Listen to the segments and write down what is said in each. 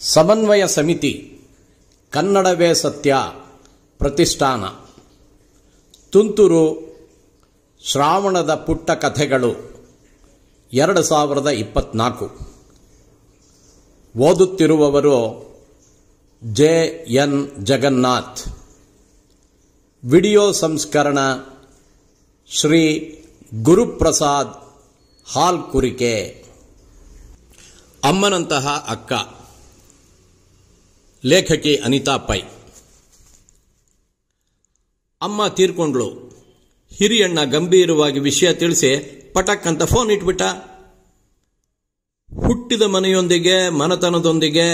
ಸಮನ್ವಯ ಸಮಿತಿ ಕನ್ನಡವೇ ಸತ್ಯ ಪ್ರತಿಷ್ಠಾನ ತುಂತುರು ಶ್ರಾವಣದ ಪುಟ್ಟ ಕಥೆಗಳು 2024 ಓದುತ್ತಿರುವವರು ಜೆ.ಎನ್. ಜಗನ್ನಾಥ್. ವಿಡಿಯೋ ಸಂಸ್ಕರಣ ಶ್ರೀ ಗುರುಪ್ರಸಾದ್ ಹಾಲ್ಕುರಿಕೆ. ಅಮ್ಮನಂತಹ ಅಕ್ಕ. ಲೇಖಕಿ ಅನಿತಾ ಪೈ. ಅಮ್ಮ ತೀರ್ಕೊಂಡ್ಳು. ಹಿರಿಯಣ್ಣ ಗಂಭೀರವಾಗಿ ವಿಷಯ ತಿಳಿಸಿ ಪಟಕ್ ಅಂತ ಫೋನ್ ಇಟ್ಬಿಟ್ಟ. ಹುಟ್ಟಿದ ಮನೆಯೊಂದಿಗೆ ಮನತನದೊಂದಿಗೆ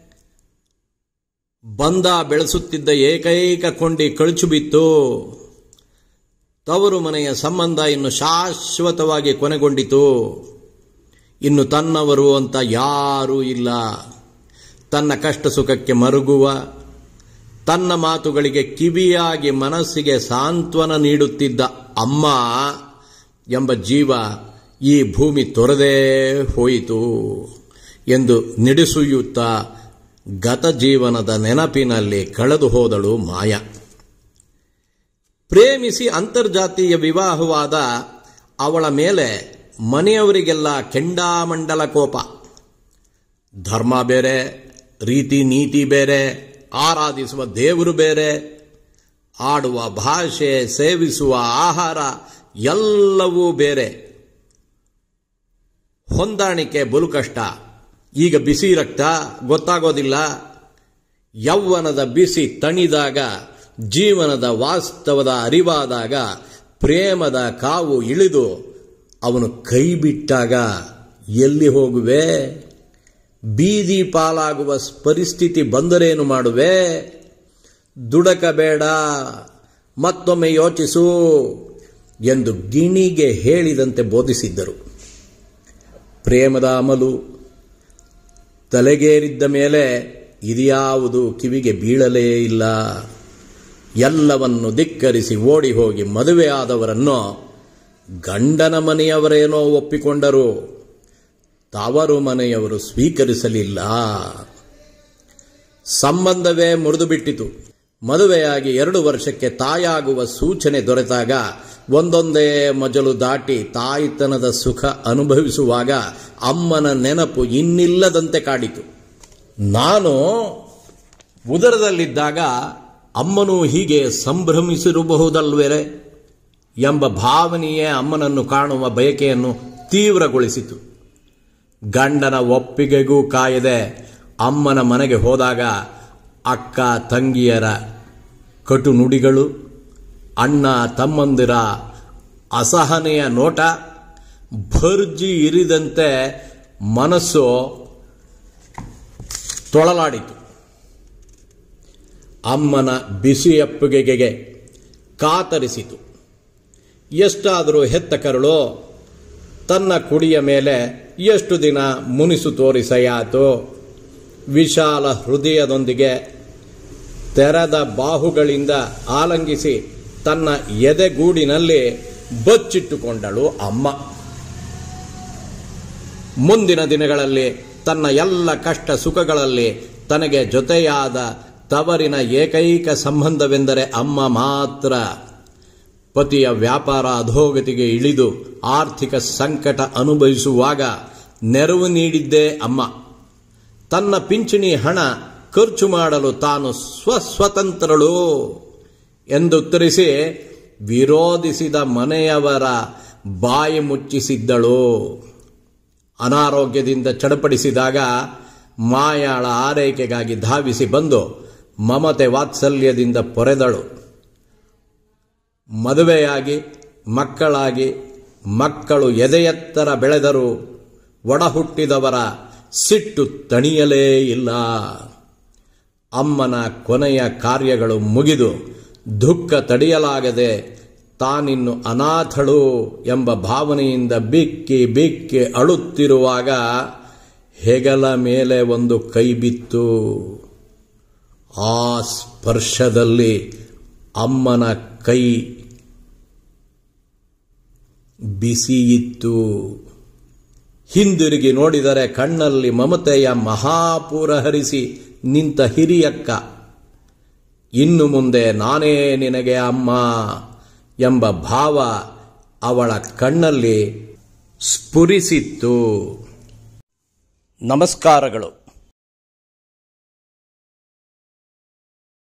ಬಂದ ಬೆಳೆಸುತ್ತಿದ್ದ ಏಕೈಕ ಕೊಂಡಿ ಕಳಚು ಬಿತ್ತು. ತವರು ಮನೆಯ ಸಂಬಂಧ ಇನ್ನು ಶಾಶ್ವತವಾಗಿ ಕೊನೆಗೊಂಡಿತು. ಇನ್ನು ತನ್ನವರು ಅಂತ ಯಾರೂ ಇಲ್ಲ. ತನ್ನ ಕಷ್ಟ ಸುಖಕ್ಕೆ ಮರುಗುವ, ತನ್ನ ಮಾತುಗಳಿಗೆ ಕಿವಿಯಾಗಿ ಮನಸ್ಸಿಗೆ ಸಾಂತ್ವನ ನೀಡುತ್ತಿದ್ದ ಅಮ್ಮ ಎಂಬ ಜೀವ ಈ ಭೂಮಿ ತೊರೆದೇ ಹೋಯಿತು ಎಂದು ನಿಡಿಸುಯುತ್ತಾ ಗತ ಜೀವನದ ನೆನಪಿನಲ್ಲಿ ಕಳೆದು ಹೋದಳು ಮಾಯಾ. ಪ್ರೇಮಿಸಿ ಅಂತರ್ಜಾತೀಯ ವಿವಾಹವಾದ ಅವಳ ಮೇಲೆ ಮನೆಯವರಿಗೆಲ್ಲ ಕೆಂಡಾಮಂಡಲ ಕೋಪ. ಧರ್ಮ ಬೇರೆ, ರೀತಿ ನೀತಿ ಬೇರೆ, ಆರಾಧಿಸುವ ದೇವರು ಬೇರೆ, ಆಡುವ ಭಾಷೆ, ಸೇವಿಸುವ ಆಹಾರ ಎಲ್ಲವೂ ಬೇರೆ. ಹೊಂದಾಣಿಕೆ ಬಲು ಕಷ್ಟ. ಈಗ ಬಿಸಿ ರಕ್ತ ಗೊತ್ತಾಗೋದಿಲ್ಲ. ಯೌವನದ ಬಿಸಿ ತಣಿದಾಗ, ಜೀವನದ ವಾಸ್ತವದ ಅರಿವಾದಾಗ, ಪ್ರೇಮದ ಕಾವು ಇಳಿದು ಅವನು ಕೈ ಬಿಟ್ಟಾಗ ಎಲ್ಲಿ ಹೋಗುವೆ? ಬೀದಿ ಪಾಲಾಗುವ ಪರಿಸ್ಥಿತಿ ಬಂದರೇನು ಮಾಡುವೆ? ದುಡಕಬೇಡ, ಮತ್ತೊಮ್ಮೆ ಯೋಚಿಸು ಎಂದು ಗಿಣಿಗೆ ಹೇಳಿದಂತೆ ಬೋಧಿಸಿದ್ದರು. ಪ್ರೇಮದ ಅಮಲು ತಲೆಗೇರಿದ್ದ ಮೇಲೆ ಇದ್ಯಾವುದು ಕಿವಿಗೆ ಬೀಳಲೇ ಇಲ್ಲ. ಎಲ್ಲವನ್ನು ಧಿಕ್ಕರಿಸಿ ಓಡಿ ಹೋಗಿ ಮದುವೆಯಾದವರನ್ನು ಗಂಡನ ಮನೆಯವರೇನೋ ಒಪ್ಪಿಕೊಂಡರು, ತವರು ಮನೆಯವರು ಸ್ವೀಕರಿಸಲಿಲ್ಲ. ಸಂಬಂಧವೇ ಮುರಿದು ಬಿಟ್ಟಿತು. ಮದುವೆಯಾಗಿ 2 ವರ್ಷಕ್ಕೆ ತಾಯಾಗುವ ಸೂಚನೆ ದೊರೆತಾಗ ಒಂದೊಂದೇ ಮಜಲು ದಾಟಿ ತಾಯಿತನದ ಸುಖ ಅನುಭವಿಸುವಾಗ ಅಮ್ಮನ ನೆನಪು ಇನ್ನಿಲ್ಲದಂತೆ ಕಾಡಿತು. ನಾನು ಉದರದಲ್ಲಿದ್ದಾಗ ಅಮ್ಮನೂ ಹೀಗೆ ಸಂಭ್ರಮಿಸಿರಬಹುದಲ್ವೇ ಎಂಬ ಭಾವನೆಯೇ ಅಮ್ಮನನ್ನು ಕಾಣುವ ಬಯಕೆಯನ್ನು ತೀವ್ರಗೊಳಿಸಿತು. ಗಂಡನ ಒಪ್ಪಿಗೆಗೂ ಕಾಯದೆ ಅಮ್ಮನ ಮನೆಗೆ ಹೋದಾಗ ಅಕ್ಕ ತಂಗಿಯರ ಕಟು ನುಡಿಗಳು, ಅಣ್ಣ ತಮ್ಮಂದಿರ ಅಸಹನೆಯ ನೋಟ, ಭರ್ಜಿ ಇರಿದಂತೆ ಮನಸ್ಸು ತೊಳಲಾಡಿತು. ಅಮ್ಮನ ಬಿಸಿಯಪ್ಪುಗೆಗೆ ಕಾತರಿಸಿತು. ಎಷ್ಟಾದರೂ ಹೆತ್ತ ಕರುಳು ತನ್ನ ಕುಡಿಯ ಮೇಲೆ ಎಷ್ಟು ದಿನ ಮುನಿಸು ತೋರಿಸಯಾತು. ವಿಶಾಲ ಹೃದಯದೊಂದಿಗೆ ತೆರೆದ ಬಾಹುಗಳಿಂದ ಆಲಂಗಿಸಿ ತನ್ನ ಎದೆಗೂಡಿನಲ್ಲಿ ಬಚ್ಚಿಟ್ಟುಕೊಂಡಳು ಅಮ್ಮ. ಮುಂದಿನ ದಿನಗಳಲ್ಲಿ ತನ್ನ ಎಲ್ಲ ಕಷ್ಟ ಸುಖಗಳಲ್ಲಿ ತನಗೆ ಜೊತೆಯಾದ ತವರಿನ ಏಕೈಕ ಸಂಬಂಧವೆಂದರೆ ಅಮ್ಮ ಮಾತ್ರ. ಪತಿಯ ವ್ಯಾಪಾರ ಅಧೋಗತಿಗೆ ಇಳಿದು ಆರ್ಥಿಕ ಸಂಕಟ ಅನುಭವಿಸುವಾಗ ನೆರವು ನೀಡಿದ್ದೇ ಅಮ್ಮ. ತನ್ನ ಪಿಂಚಣಿ ಹಣ ಖರ್ಚು ಮಾಡಲು ತಾನು ಸ್ವತಂತ್ರಳು ಎಂದುತ್ತರಿಸಿ ವಿರೋಧಿಸಿದ ಮನೆಯವರ ಬಾಯಿ ಮುಚ್ಚಿಸಿದ್ದಳು. ಅನಾರೋಗ್ಯದಿಂದ ಚಡಪಡಿಸಿದಾಗ ಮಾಯಾಳ ಆರೈಕೆಗಾಗಿ ಧಾವಿಸಿ ಬಂದು ಮಮತೆ ವಾತ್ಸಲ್ಯದಿಂದ ಪೊರೆದಳು. ಮದುವೆಯಾಗಿ ಮಕ್ಕಳಾಗಿ ಮಕ್ಕಳು ಎದೆಯೆತ್ತರ ಬೆಳೆದರೂ ಒಡಹುಟ್ಟಿದವರ ಸಿಟ್ಟು ತಣಿಯಲೇ ಇಲ್ಲ. ಅಮ್ಮನ ಕೊನೆಯ ಕಾರ್ಯಗಳು ಮುಗಿದು ದುಃಖ ತಡೆಯಲಾಗದೆ ತಾನಿನ್ನು ಅನಾಥಳು ಎಂಬ ಭಾವನೆಯಿಂದ ಬಿಕ್ಕಿ ಬಿಕ್ಕಿ ಅಳುತ್ತಿರುವಾಗ ಹೆಗಲ ಮೇಲೆ ಒಂದು ಕೈ ಬಿತ್ತು. ಆ ಸ್ಪರ್ಶದಲ್ಲಿ ಅಮ್ಮನ ಕೈ ಬಿಸಿಯಿತ್ತು. ಹಿಂದಿರುಗಿ ನೋಡಿದರೆ ಕಣ್ಣಲ್ಲಿ ಮಮತೆಯ ಮಹಾಪೂರ ಹರಿಸಿ ನಿಂತ ಹಿರಿಯಕ್ಕ. ಇನ್ನು ಮುಂದೆ ನಾನೇ ನಿನಗೆ ಅಮ್ಮ ಎಂಬ ಭಾವ ಅವಳ ಕಣ್ಣಲ್ಲಿ ಸ್ಫುರಿಸಿತ್ತು. ನಮಸ್ಕಾರಗಳು.